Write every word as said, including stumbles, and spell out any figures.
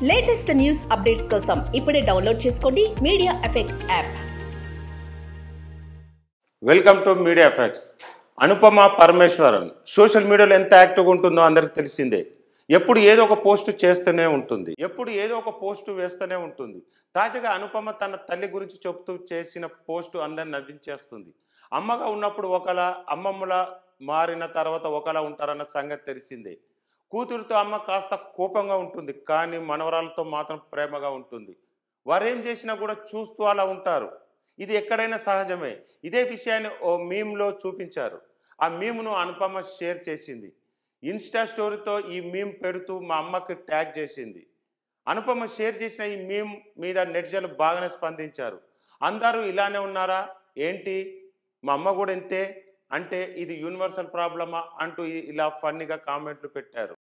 Latest news updates కోసం ఇప్పుడే download చేసుకోండి MediaFX app. Welcome to MediaFX. Anupama Parameswaran social మీడియాలో ఎంత యాక్టివ్గా ఉంటుందో అందరికి తెలిసిందే. ఎప్పుడు ఏదో ఒక పోస్ట్ చేస్తూనే ఉంటుంది, ఎప్పుడు ఏదో ఒక పోస్టు వేస్తూనే ఉంటుంది. తాజాగా అనుపమ తన తల్లి గురించి చెప్తూ చేసిన పోస్టు అందరిని నవ్వించేస్తుంది. అమ్మగా ఉన్నప్పుడు ఒకలా, అమ్మమ్మలా మారిన తర్వాత ఒకలా ఉంటారన్న సంగతి తెలిసిందే. కూతురుతో అమ్మ కాస్త కోపంగా ఉంటుంది, కానీ మనవరాలతో మాత్రం ప్రేమగా ఉంటుంది. వారేం చేసినా కూడా చూస్తూ అలా ఉంటారు. ఇది ఎక్కడైనా సహజమే. ఇదే విషయాన్ని ఓ మీమ్లో చూపించారు. ఆ మీమ్ను అనుపమ షేర్ చేసింది. ఇన్స్టా స్టోరీతో ఈ మీమ్ పెడుతూ మా అమ్మకి ట్యాగ్ చేసింది. అనుపమ షేర్ చేసిన ఈ మీమ్ మీద నెటిజన్లు బాగానే స్పందించారు. అందరూ ఇలానే ఉన్నారా ఏంటి, మా అమ్మ కూడా ఇంతే అంటే ఇది యూనివర్సల్ ప్రాబ్లమా అంటూ ఇలా ఫన్నీగా కామెంట్లు పెట్టారు.